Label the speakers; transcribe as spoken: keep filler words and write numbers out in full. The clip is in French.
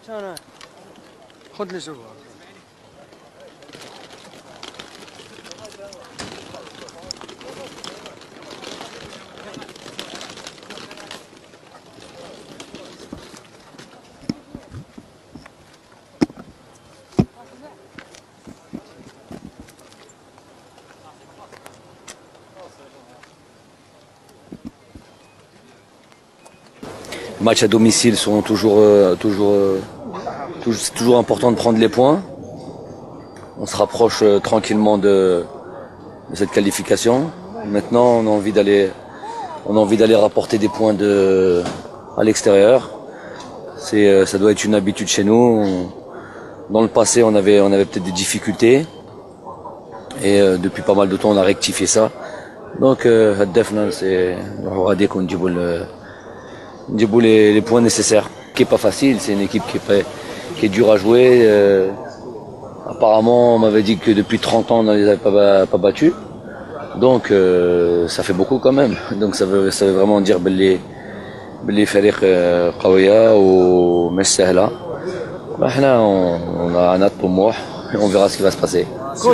Speaker 1: خذ لي شوف.
Speaker 2: Les matchs à domicile sont toujours, euh, toujours, euh, toujours, c'est toujours important de prendre les points. On se rapproche euh, tranquillement de, de cette qualification. Maintenant, on a envie d'aller, on a envie d'aller rapporter des points de, à l'extérieur. C'est, euh, ça doit être une habitude chez nous. On, dans le passé, on avait, on avait peut-être des difficultés. Et euh, depuis pas mal de temps, on a rectifié ça. Donc, euh, c'est qu'on dit les, les points nécessaires. Qui est pas facile, c'est une équipe qui est, pas, qui est dure à jouer. Euh, apparemment, on m'avait dit que depuis trente ans, on ne les avait pas, pas battus. Donc, euh, ça fait beaucoup quand même. Donc, ça veut, ça veut vraiment dire que les فريق قوية ومش سهلة. On a un autre طموح et on verra ce qui va se passer.